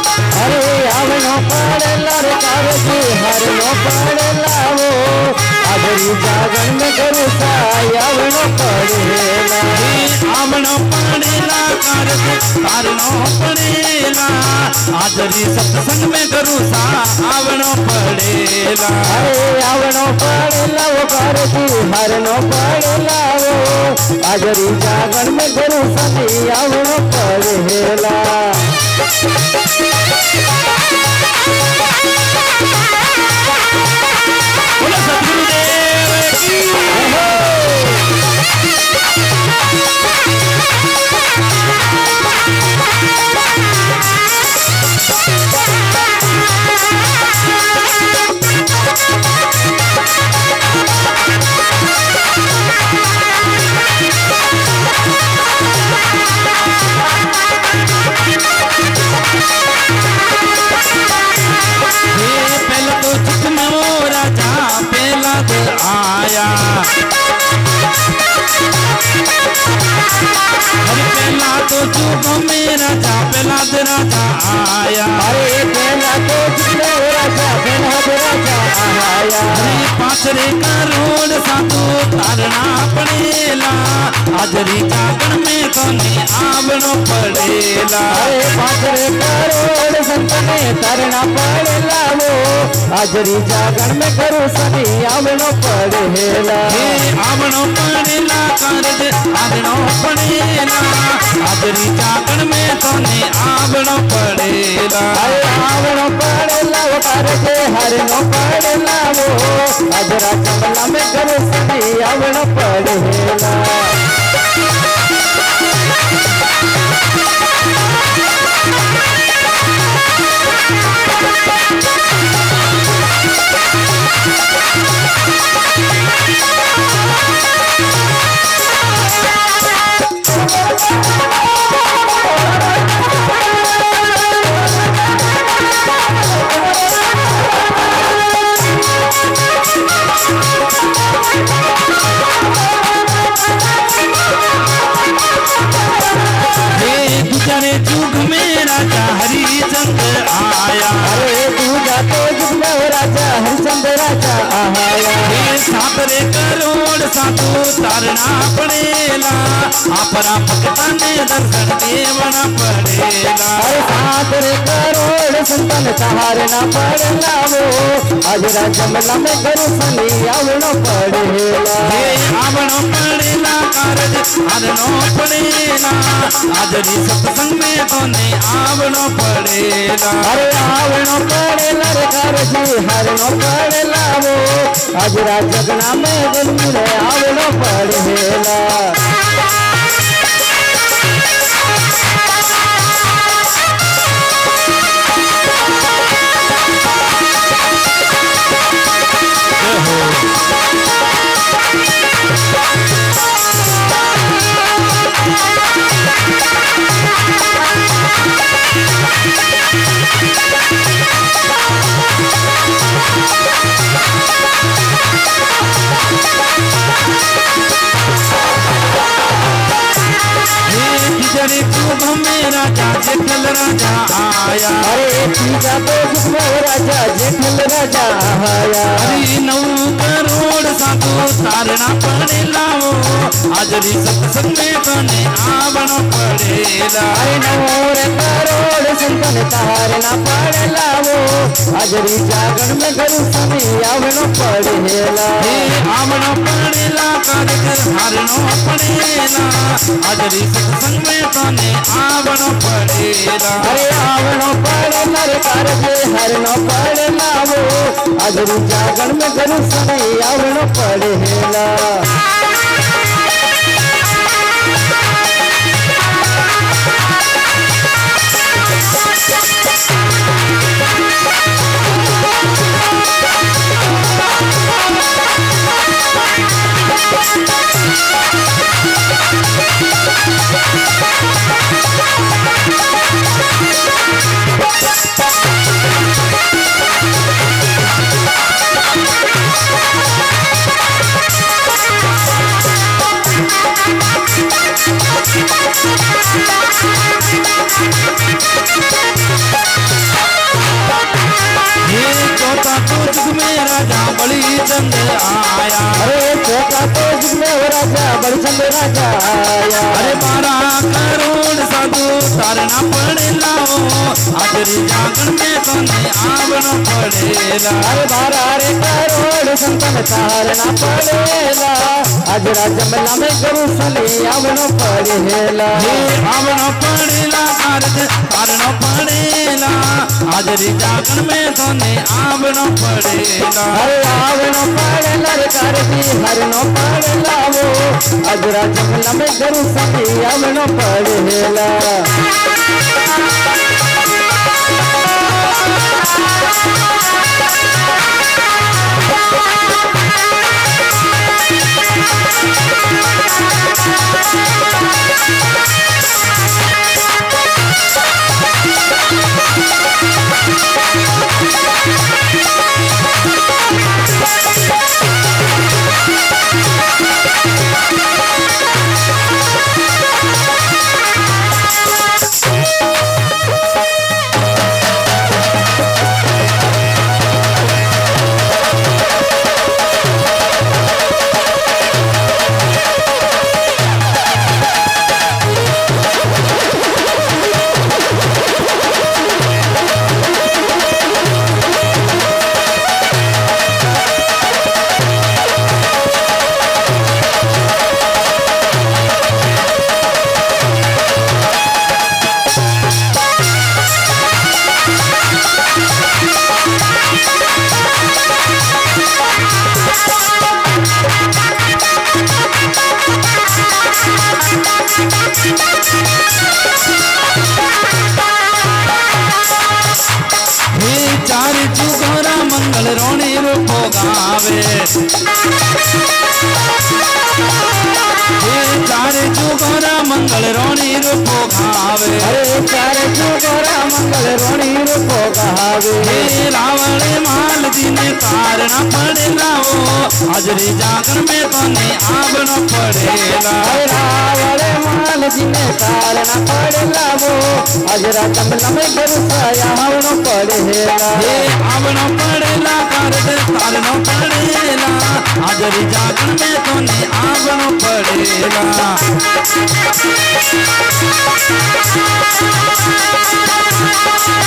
अरे आवनो पड़ेला रे कारजी हरनो पड़ेला वो आदरी जागन में करू सा आवनो पड़ेला आवनो पड़ेला कारजी हरनो पड़ेला आदरी सत्संग में करू सा आवनो पड़ेला अरे आवनो पड़ेला वो कारजी हरनो पड़ेला वो आदरी जागन में करू सा आवनो पड़ेला बोलो सतगुरुदेव की आया अरे पहला तो चुप मेरा जा पहला राजा आया अरे पहला तो चुप राजा पहला राजा आया अरे पाथरे करोड़ साधु तारना पड़ेला आजरी जागरण में कोने आवनो पड़ेला अरे पाथरे करोड़ संत में तारना पड़ेला वो आजरी जागरण में करू सनी आवनो पड़ेला आवनो पड़ेला कारज आवनो पड़ेला आजरी जागरण में कोने आवनो पड़ेला अरे आवनो पड़ेला वो कारज हरनो पड़ेला वो आजरा चमला में करू सनी आवनो पड़ेला गुजरे जुग में राजा हरिचंद्र आया अरे दूजा तो जुग में राजा हरिचंद्र राजा आया सातरे करोड़ साधु तारना पड़ेला आपरा भक्ता ने दर्शन देवना पड़ेला अरे सातरे करोड़ संतन तारना पड़ेला वो आजरा जमला में करू सनी आवनो पड़ेला आवनो पड़ेला कारज हरनो पड़ेला आजरी सत्संग में कोने आवनो पड़ेला अरे आवनो पड़ेला रे कारजी हरनो पड़ेला वो आजरा जगना में गुनगुन आवनो पड़ेला अरे जुग में राजा जेठल राजा आया अरे तीजा तो जुग में राजा जेठल राजा आया अरे 9 करोड़ साधु तारना पड़ेला वो आजरी सत्संग में कोने आवनो पड़ेला अरे 9 करोड़ संतन तारना पड़ेला वो आजरी जागरण में करू सनी आवनो पड़ेला आवनो पड़ेला कारज हरनो पड़ेला आजरी सत्संग में कोने आवनो पड़ेला अरे आवनो पड़ेला रे कारज हरनो पड़ेला वो आजरी जागरण में करू सनी आवनो पड़ेला चंद आया। अरे छोटा तो जिसमें हो राजा बड़चंद राजा आया। अरे 12 करोड़ साधु तारना पड़ेला हो हाजरी जागरण में तने आवनो पड़ेला। अरे 12 करोड़ संतन तारना पड़ेला हाजरा जमला में गुरु सली आवनो पड़ेला। आवनो पड़ेला कारज तारनो पड़ेला हाजरी जागरण में तने आवनो पड़ेला। अरे आवनो पड़ेला रे कारजी हरनो पड़ेला वो हाजरा जमला में गुरु सली आवनो पड़ेला। चार जुगोरा मंगल रोणी रूपो गावे। चार जुगोरा मंगल रोणी रूपो गावे। अरे चार जुगोरा मंगल रोणी रूपो गावे। रावण माल जी ने तारना पड़ेला हो हाजरी जागरण में तने आवनो पड़ेला। रावण माल जी ने तारना पड़ेला वो हाजरा जमला में गुरु सया आवनो पड़ेला। आवनो पड़ेला कारज तारनो पड़ेला हाजरी जागरण में तने आवनो पड़ेला।